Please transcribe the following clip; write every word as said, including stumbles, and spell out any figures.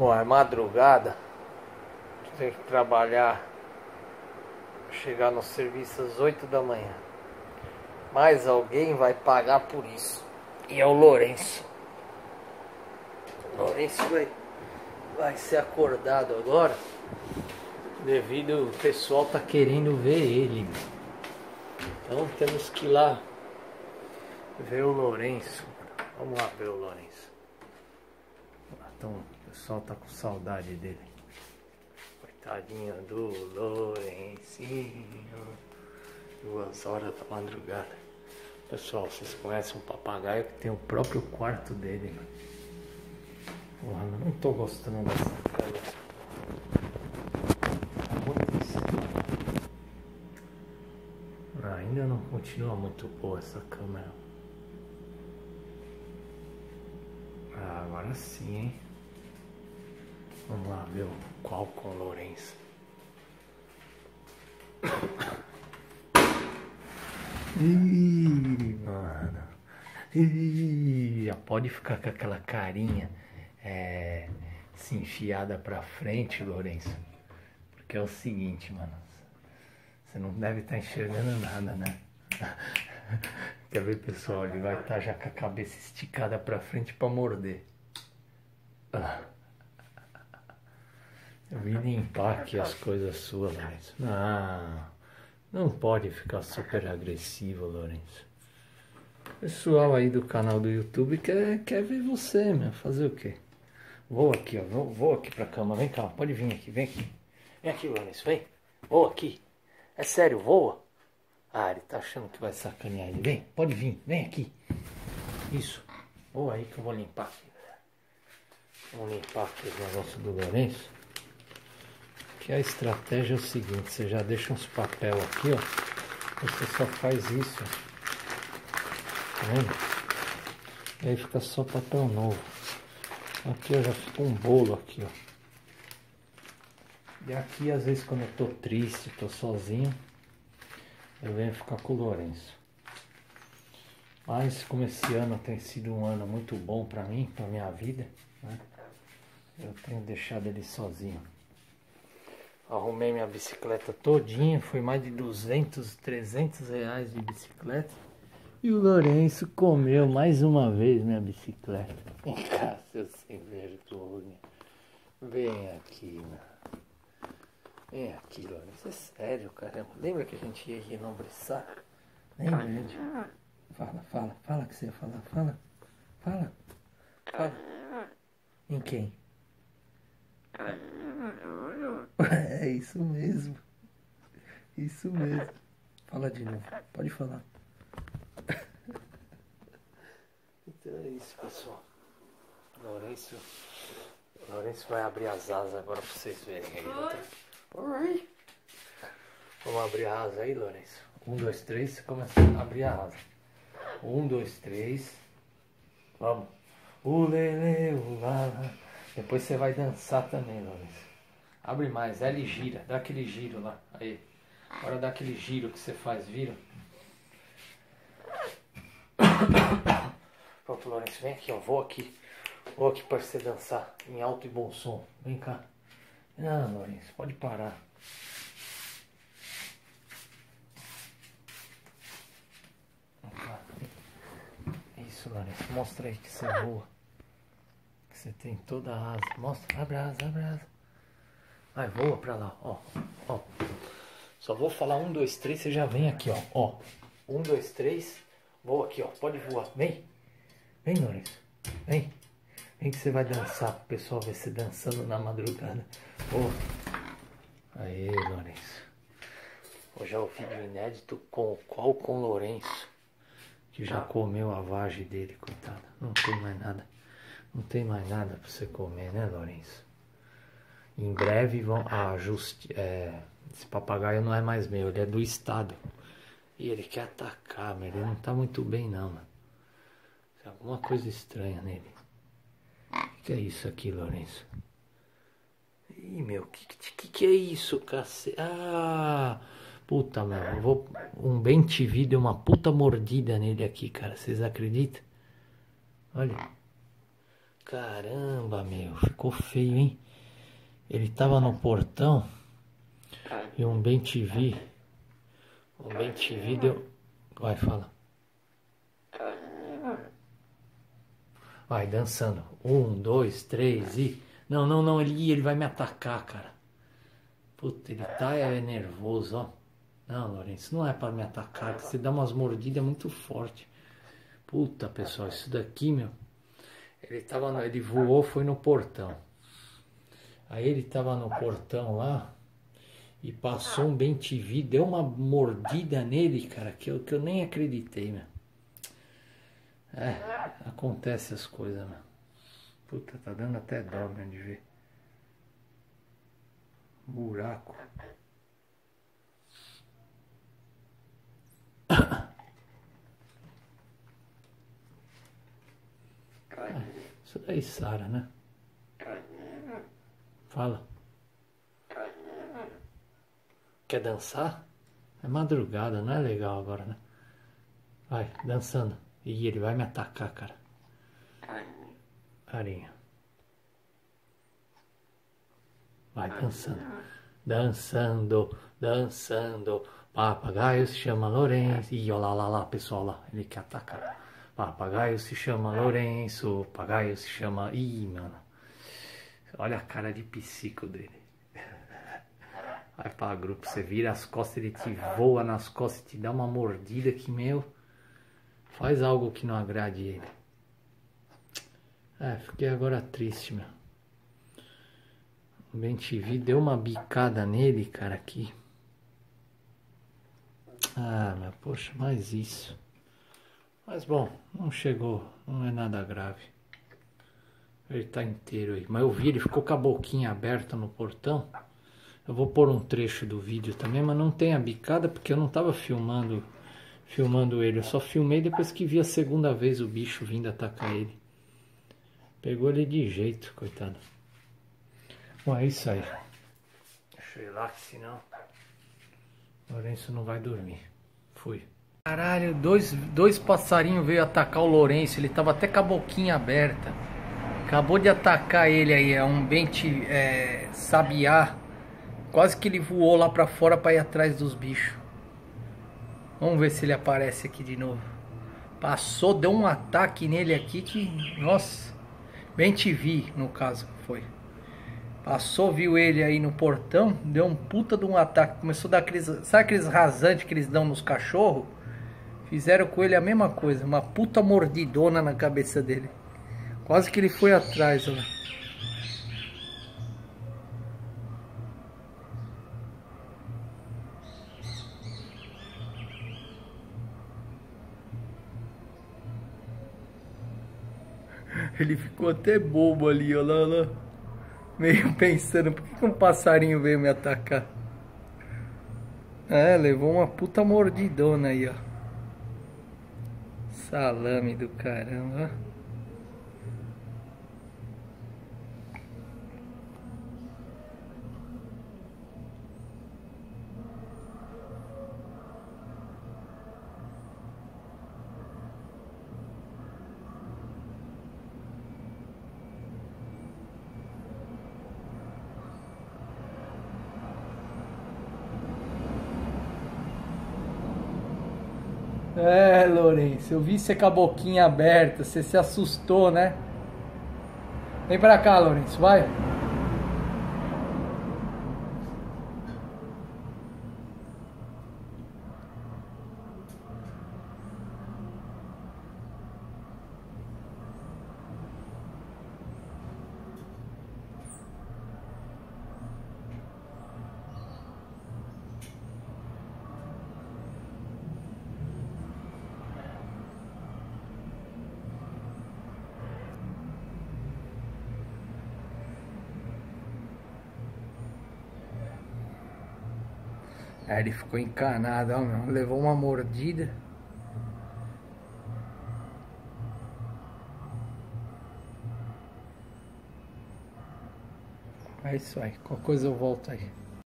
Bom, é madrugada, tenho que trabalhar, chegar no serviço às oito da manhã. Mas alguém vai pagar por isso, e é o Lourenço. O Lourenço vai, vai ser acordado agora, devido o pessoal tá querendo ver ele. Então temos que ir lá ver o Lourenço. Vamos lá ver o Lourenço. Então, o pessoal tá com saudade dele. Coitadinho do Lourencinho. Duas horas da madrugada. Pessoal, vocês conhecem um papagaio que tem o próprio quarto dele, mano. Porra, não tô gostando dessa câmera. Tá muito estranho. Ah, ainda não continua muito boa essa câmera. Ah, agora sim, hein? Vamos lá ver o qual com o Lourenço. Ih, mano. Ih, já pode ficar com aquela carinha é, se enfiada pra frente, Lourenço. Porque é o seguinte, mano. Você não deve estar enxergando nada, né? Quer ver, pessoal? Ele vai estar já com a cabeça esticada pra frente pra morder. Eu vim limpar aqui as coisas suas, Lourenço. Não, não pode ficar super agressivo, Lourenço. O pessoal aí do canal do YouTube quer, quer ver você, meu. Fazer o quê? Vou aqui, ó. Vou, vou aqui pra cama. Vem cá, pode vir aqui, vem aqui. Vem aqui, Lourenço, vem. Voa aqui. É sério, voa. Ah, ele tá achando que vai sacanear ele. Vem, pode vir, vem aqui. Isso. Voa aí que eu vou limpar aqui. Vamos limpar aqui os negócios do Lourenço. Que a estratégia é o seguinte, você já deixa uns papel aqui, ó. Você só faz isso. Tá vendo? E aí fica só papel novo. Aqui ó, já ficou um bolo aqui, ó. E aqui às vezes quando eu tô triste, tô sozinho, eu venho ficar com o Lourenço. Mas como esse ano tem sido um ano muito bom pra mim, pra minha vida, né? Eu tenho deixado ele sozinho. Arrumei minha bicicleta todinha, foi mais de duzentos, trezentos reais de bicicleta. E o Lourenço comeu mais uma vez minha bicicleta. Vem cá, seu sem vergonha. Vem aqui, meu. Vem aqui, Lourenço. É sério, caramba. Lembra que a gente ia renobriçar? Lembra, gente? Fala, fala, fala que você ia falar. Fala, fala, fala. Em quem? É isso mesmo. Isso mesmo. Fala de novo. Pode falar. Então é isso, pessoal. Lourenço. Lourenço vai abrir as asas agora pra vocês verem aí. Oi. Vamos abrir a asa aí, Lourenço. Um, dois, três. Você começa a abrir a asa. Um, dois, três. Vamos. Ulele, ulala. Depois você vai dançar também, Lourenço. Abre mais, L gira, dá aquele giro lá. Aí. Agora dá aquele giro que você faz, viram? Pronto, Lourenço, vem aqui, ó. Vou aqui. Vou aqui para você dançar em alto e bom som. Vem cá. Não, Lourenço, pode parar. Vem cá. Isso, Lourenço, mostra aí que você voa. Que você tem toda a asa. Mostra, abre a asa, abre a asa. Vai, voa pra lá, ó, ó. Só vou falar um, dois, três, você já vem aqui, ó, ó. Um, dois, três, voa aqui, ó, pode voar. Vem, vem, Lourenço, vem. Vem que você vai dançar, pro pessoal ver você dançando na madrugada. Ó. Aê, Lourenço. Hoje é o vídeo inédito com o qual com o Lourenço. Que já comeu a vagem dele, coitado. Não tem mais nada. Não tem mais nada pra você comer, né, Lourenço? Em breve vão a justi é, esse papagaio não é mais meu, ele é do estado. E ele quer atacar, mas ele não tá muito bem não, mano. Tem alguma coisa estranha nele. O que é isso aqui, Lourenço? Ih, meu, que que, que é isso, cacete? Ah, puta, meu, eu vou, um bem te vi deu uma puta mordida nele aqui, cara. Vocês acreditam? Olha. Caramba, meu, ficou feio, hein? Ele tava no portão e um bem T V. Um bem T V deu. Vai, fala. Vai, dançando. Um, dois, três e. Não, não, não, ele, ele vai me atacar, cara. Puta, ele tá é, nervoso, ó. Não, Lourenço, não é pra me atacar, que você dá umas mordidas muito fortes. Puta, pessoal, isso daqui, meu. Ele tava no, ele voou, foi no portão. Aí ele tava no portão lá e passou um bem T V, deu uma mordida nele, cara, que eu, que eu nem acreditei, meu. É, acontece as coisas, meu. Puta, tá dando até dó, meu, de ver. Buraco. Ah, isso daí sara, né? Fala. Quer dançar? É madrugada, não é legal agora, né? Vai, dançando. Ih, ele vai me atacar, cara. Carinha. Vai dançando. Dançando, dançando. Papagaio se chama Lourenço. Ih, olha lá, lá, lá, pessoal lá. Ele quer atacar. Papagaio se chama Lourenço. Papagaio se chama... Ih, mano. Olha a cara de psico dele. Vai pra grupo, você vira as costas, ele te voa nas costas, te dá uma mordida que, meu... Faz algo que não agrade ele. É, fiquei agora triste, meu. O Ben T V deu uma bicada nele, cara, aqui. Ah, meu, poxa, mais isso. Mas bom, não chegou, não é nada grave. Ele tá inteiro aí. Mas eu vi, ele ficou com a boquinha aberta no portão. Eu vou pôr um trecho do vídeo também, mas não tem a bicada porque eu não tava filmando, filmando ele. Eu só filmei depois que vi a segunda vez o bicho vindo atacar ele. Pegou ele de jeito, coitado. Bom, é isso aí. Deixa eu ir lá, que senão Lourenço não vai dormir. Fui. Caralho, dois, dois passarinhos veio atacar o Lourenço. Ele tava até com a boquinha aberta. Acabou de atacar ele aí. É um bente é, sabiá. Quase que ele voou lá pra fora pra ir atrás dos bichos. Vamos ver se ele aparece aqui de novo. Passou, deu um ataque nele aqui que... Nossa. Bem T V, no caso, foi. Passou, viu ele aí no portão, deu um puta de um ataque. Começou a dar aqueles... Sabe aqueles rasantes que eles dão nos cachorros? Fizeram com ele a mesma coisa. Uma puta mordidona na cabeça dele. Quase que ele foi atrás, olha. Ele ficou até bobo ali, olha lá, olha lá. Meio pensando, por que um passarinho veio me atacar? É, levou uma puta mordidona aí, ó. Salame do caramba. É, Lourenço, eu vi você com a boquinha aberta, você se assustou, né? Vem pra cá, Lourenço, vai. Aí ele ficou encanado, ó, meu. Levou uma mordida. É isso aí, qualquer coisa eu volto aí.